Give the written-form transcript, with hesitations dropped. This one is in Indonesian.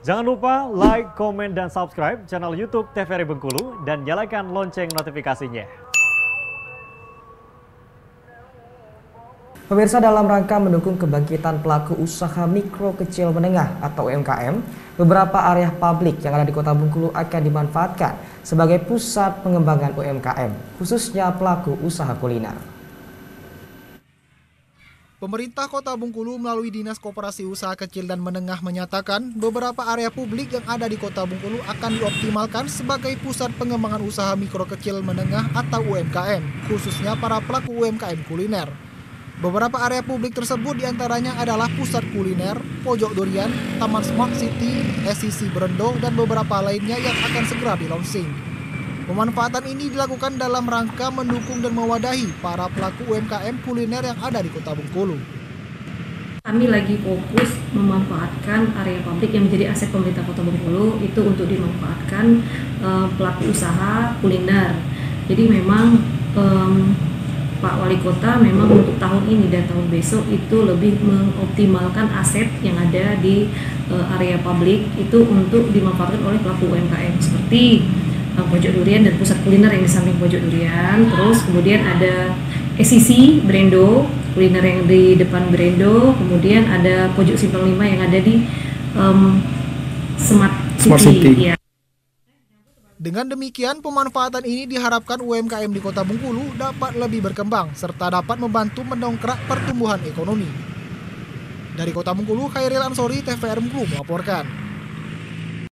Jangan lupa like, komen, dan subscribe channel YouTube TVRI Bengkulu dan nyalakan lonceng notifikasinya. Pemirsa, dalam rangka mendukung kebangkitan pelaku usaha mikro kecil menengah atau UMKM, beberapa area publik yang ada di Kota Bengkulu akan dimanfaatkan sebagai pusat pengembangan UMKM, khususnya pelaku usaha kuliner. Pemerintah Kota Bengkulu melalui Dinas Koperasi Usaha Kecil dan Menengah menyatakan beberapa area publik yang ada di Kota Bengkulu akan dioptimalkan sebagai pusat pengembangan usaha mikro kecil menengah atau UMKM, khususnya para pelaku UMKM kuliner. Beberapa area publik tersebut diantaranya adalah pusat kuliner, pojok durian, Taman Smart City, SCC Berendo, dan beberapa lainnya yang akan segera di-launching. Pemanfaatan ini dilakukan dalam rangka mendukung dan mewadahi para pelaku UMKM kuliner yang ada di Kota Bengkulu. Kami lagi fokus memanfaatkan area publik yang menjadi aset pemerintah Kota Bengkulu itu untuk dimanfaatkan pelaku usaha kuliner. Jadi memang Pak Wali Kota memang untuk tahun ini dan tahun besok itu lebih mengoptimalkan aset yang ada di area publik itu untuk dimanfaatkan oleh pelaku UMKM seperti pojok durian dan pusat kuliner yang di samping pojok durian. Terus kemudian ada SCC Berendo, kuliner yang di depan Berendo. Kemudian ada pojok Simpang 5 yang ada di Smart City. Ya. Dengan demikian, pemanfaatan ini diharapkan UMKM di Kota Bengkulu dapat lebih berkembang serta dapat membantu mendongkrak pertumbuhan ekonomi. Dari Kota Bengkulu, Khairil Ansori, TVRI Bengkulu melaporkan.